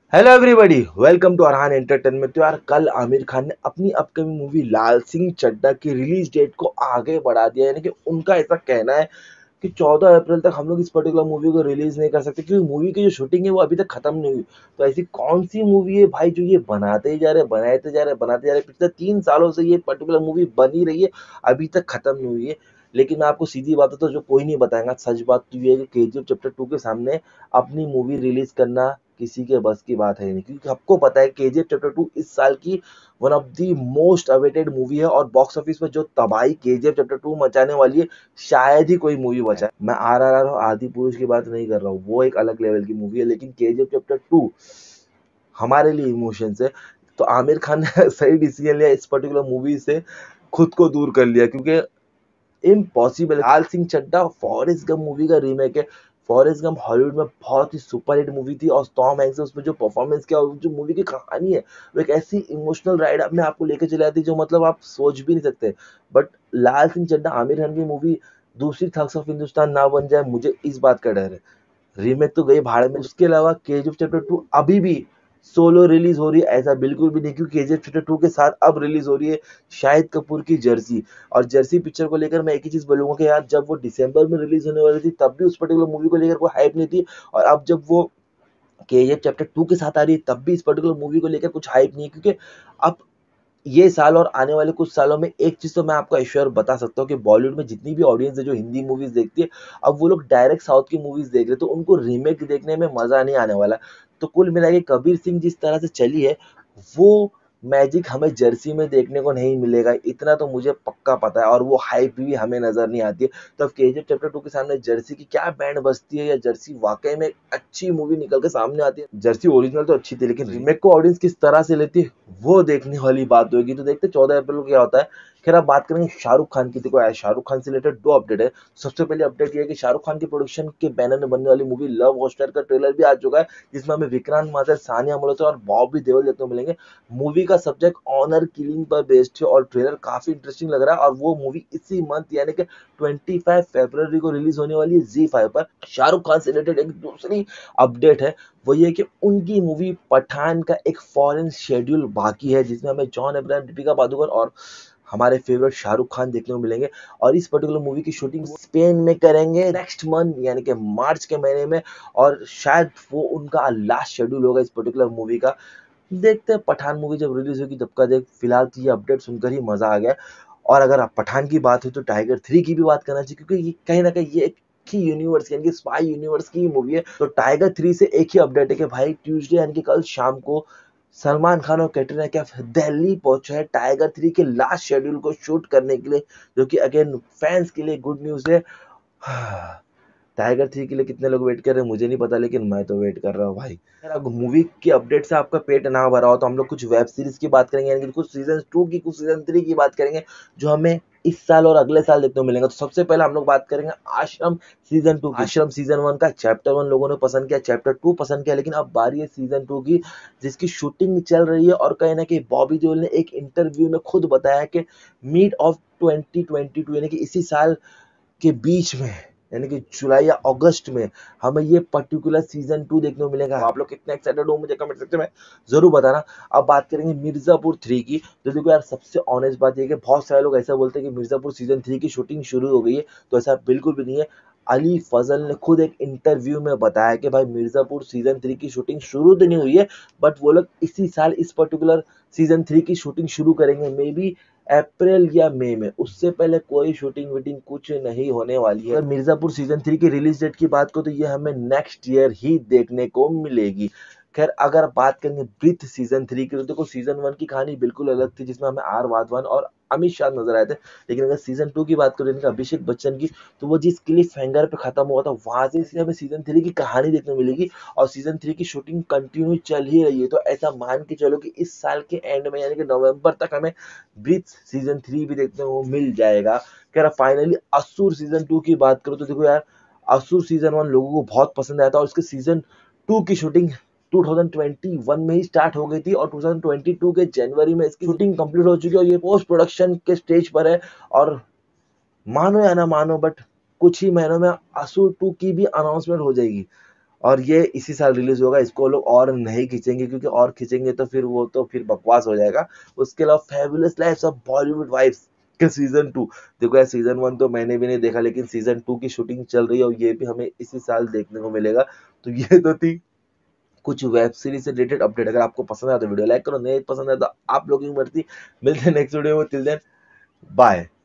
Hello everybody, welcome to Arhaan entertainment. तो यार, कल आमिर खान ने अपनी अपकमिंग मूवी लाल सिंह चड्ढा की रिलीज डेट को आगे बढ़ा दिया। यानी कि उनका ऐसा कहना है कि 14 अप्रैल तक हम लोग इस पर्टिकुलर मूवी को रिलीज नहीं कर सकते क्योंकि मूवी की जो शूटिंग है वो अभी तक खत्म नहीं हुई। तो ऐसी कौन सी मूवी है भाई जो ये बनाते ही जा रहे, बनाते जा रहे, बनाते जा रहे, पिछले 3 सालों से ये पर्टिकुलर मूवी बनी रही है, अभी तक खत्म नहीं हुई है। लेकिन मैं आपको सीधी बात है तो जो कोई नहीं बताएगा, सच बात तो ये है कि केजीएफ चैप्टर 2 के सामने अपनी मूवी रिलीज करना किसी के बस की बात है नहीं, क्योंकि सबको पता है केजीएफ चैप्टर 2 इस साल की one of the most awaited movie है और बॉक्स ऑफिस पर जो तबाही केजीएफ चैप्टर 2 मचाने वाली है, शायद ही कोई मूवी बचा है। मैं आरआरआर और आदि पुरुष की बात नहीं कर रहा हूँ, वो एक अलग लेवल की मूवी है, लेकिन केजीएफ चैप्टर 2 हमारे लिए इमोशंस है। तो आमिर खान ने सही डिसीजन लिया, इस पर्टिकुलर मूवी से खुद को दूर कर लिया, क्योंकि impossible. Laal Singh Chaddha Forrest Gump movie का रीमेक है। फॉरेस्ट गम हॉलीवुड में बहुत ही सुपरहिट मूवी थी और टॉम हैंक्स ने उसमें जो परफॉर्मेंस किया और जो मूवी की कहानी है वो एक ऐसी इमोशनल राइड अपने आपको लेके चले जाती है जो मतलब आप सोच भी नहीं सकते। बट लाल सिंह चड्ढा आमिर खान की मूवी दूसरी थग्स ऑफ हिंदुस्तान ना बन जाए, मुझे इस बात का डर है। रीमेक तो गई भाड़ में, उसके अलावा केजीएफ चैप्टर 2 अभी भी सोलो रिलीज हो रही है ऐसा बिल्कुल भी नहीं, क्योंकि केजीएफ चैप्टर 2 के साथ अब रिलीज हो रही है शाहिद कपूर की जर्सी। और जर्सी पिक्चर को लेकर मैं एक ही चीज बोलूंगा कि यार, जब वो दिसंबर में रिलीज होने वाली थी तब भी उस पर्टिकुलर मूवी को लेकर कोई हाइप नहीं थी, और अब जब वो केजीएफ चैप्टर 2 के साथ आ रही है तब भी इस पर्टिकुलर मूवी को लेकर कुछ हाइप नहीं है, क्योंकि अब ये साल और आने वाले कुछ सालों में एक चीज तो मैं आपको एश्योर बता सकता हूँ कि बॉलीवुड में जितनी भी ऑडियंस है जो हिंदी मूवीज देखती है, अब वो लोग डायरेक्ट साउथ की मूवीज देख रहे हैं, तो उनको रीमेक देखने में मजा नहीं आने वाला। तो कुल मिला के कबीर सिंह जिस तरह से चली है, वो मैजिक हमें जर्सी में देखने को नहीं मिलेगा, इतना तो मुझे पक्का पता है, और वो हाइप भी हमें नजर नहीं आती है। तो अब केजीएफ चैप्टर 2 के सामने जर्सी की क्या बैंड बजती है, या जर्सी वाकई में एक अच्छी मूवी निकल के सामने आती है। जर्सी ओरिजिनल तो अच्छी थी, लेकिन रीमेक को ऑडियंस किस तरह से लेती है वो देखने वाली बात होगी। तो देखते 14 अप्रैल को क्या होता है। खैर, अब बात करेंगे शाहरुख खान की। देखो यार, शाहरुख खान से रिलेटेड दो अपडेट है। सबसे पहले अपडेट ये है कि शाहरुख खान की प्रोडक्शन के बैनर में बनने वाली मूवी लव हॉस्टर का ट्रेलर भी आ चुका है, जिसमें हमें विक्रांत माथुर, सानिया मल्होत्रा और बॉबी देओल देखने को मिलेंगे। मूवी का सब्जेक्ट ऑनर किलिंग पर बेस्ड है और ट्रेलर काफी इंटरेस्टिंग लग रहा है, और वो मूवी इसी मंथ यानी कि 25 फरवरी को रिलीज होने वाली है ZEE5 पर। शाहरुख खान से रिलेटेड एक दूसरी अपडेट है, वो ये कि उनकी मूवी पठान का एक फॉरेन शेड्यूल बाकी है, जिसमें हमें जॉन अब्राहम, दीपिका पादुकोण और हमारे फेवरेट शाहरुख खान देखने को मिलेंगे। और इस पर्टिकुलर मूवी की शूटिंग स्पेन में करेंगे नेक्स्ट मंथ यानी कि मार्च के महीने में, और शायद वो उनका लास्ट शेड्यूल होगा इस पर्टिकुलर मूवी का। देखते हैं पठान मूवी जब रिलीज होगी तब का। देख, फिलहाल तो ये अपडेट सुनकर ही मजा आ गया। और अगर आप पठान की बात हो तो टाइगर 3 की भी बात करना चाहिए, क्योंकि ये कहीं ना कहीं ये एक ही यूनिवर्स यानी कि स्पाई यूनिवर्स की मूवी है। तो टाइगर 3 से एक ही अपडेट है कि भाई ट्यूसडे यानी कि कल शाम को सलमान खान और कैटरीना कैफ दिल्ली पहुंचे हैं टाइगर 3 के लास्ट शेड्यूल को शूट करने के लिए, जो कि अगेन फैंस के लिए गुड न्यूज है। टाइगर 3 के लिए कितने लोग वेट कर रहे हैं मुझे नहीं पता, लेकिन मैं तो वेट कर रहा हूँ भाई। यार, अगर मूवी की अपडेट से आपका पेट ना भरा हो तो हम लोग कुछ वेब सीरीज की बात करेंगे, यानी कि कुछ सीजन 2 की, कुछ सीजन 3 की बात करेंगे जो हमें इस साल और अगले साल देखने को मिलेंगे। तो सबसे पहले हम लोग बात करेंगे आश्रम सीजन 2 की। आश्रम सीजन 1 का चैप्टर 1 लोगों ने पसंद किया, चैप्टर 2 पसंद किया, लेकिन अब बारी है सीजन 2 की, जिसकी शूटिंग चल रही है। और कहीं ना कहीं बॉबी देओल ने एक इंटरव्यू में खुद बताया कि मिड ऑफ 2022 यानी कि इसी साल के बीच में, यानी कि जुलाई या अगस्त में हमें ये पर्टिकुलर सीजन 2 देखने को मिलेगा। आप लोग कितने एक्साइटेड हो मुझे कमेंट सेक्शन में जरूर बताना। अब बात करेंगे मिर्जापुर 3 की। तो देखो यार, सबसे ऑनेस्ट बात ये है कि बहुत सारे लोग ऐसा बोलते हैं कि मिर्जापुर सीजन 3 की शूटिंग शुरू हो गई है, तो ऐसा बिल्कुल भी नहीं है। अली फजल ने खुद एक इंटरव्यू में बताया कि भाई मिर्जापुर सीजन 3 की शूटिंग शुरू तो नहीं हुई है, बट वो लोग इसी साल इस पर्टिकुलर सीजन 3 की शूटिंग शुरू करेंगे, मे बी अप्रैल या मई में। उससे पहले कोई शूटिंग वीटिंग कुछ नहीं होने वाली है। अगर मिर्जापुर सीजन 3 की रिलीज डेट की बात करो तो ये हमें नेक्स्ट ईयर ही देखने को मिलेगी। खैर, अगर बात करेंगे ब्रीथ सीजन 3 की तो देखो सीजन 1 की कहानी बिल्कुल अलग थी, जिसमें हमें आर वाधवान और अमित शाह नजर आए थे। लेकिन अगर सीजन 2 की बात करें इनका अभिषेक बच्चन की, तो वो जिस क्लिफ हैंगर पे खत्म हुआ था वहां से इसलिए हमें सीजन 3 की कहानी देखने मिलेगी, और सीजन 3 की शूटिंग कंटिन्यू चल ही रही है। तो ऐसा मान के चलो कि इस साल के एंड में यानी कि नवंबर तक हमें ब्रीथ सीजन 3 भी देखने को मिल जाएगा। कह रहा फाइनली असुर सीजन 2 की बात करो तो देखो यार, असुर सीजन 1 लोगों को बहुत पसंद आया था, और उसके सीजन 2 की शूटिंग 2021 में ही स्टार्ट हो गई थी, और 2022 के जनवरी में इसकी शूटिंग कंप्लीट हो चुकी है, और ये पोस्ट प्रोडक्शन के स्टेज पर है। और मानो या ना मानो, बट कुछ ही महीनों में असुर 2 की भी अनाउंसमेंट हो जाएगी। और ये इसी साल रिलीज होगा। इसको लोग और नहीं खींचेंगे, क्योंकि और खींचेंगे तो फिर वो तो फिर बकवास हो जाएगा। उसके अलावा fabulous lives of Bollywood wives के सीजन 2, देखो यार सीजन 1 तो मैंने भी नहीं देखा, लेकिन सीजन 2 की शूटिंग चल रही है और ये भी हमें इसी साल देखने को मिलेगा। तो ये तो थी कुछ वेब सीरीज से रिलेटेड अपडेट। अगर आपको पसंद आया तो वीडियो लाइक करो, नहीं पसंद आया तो आप लोगों की मर्जी। मिलते हैं नेक्स्ट वीडियो में, टिल देन बाय।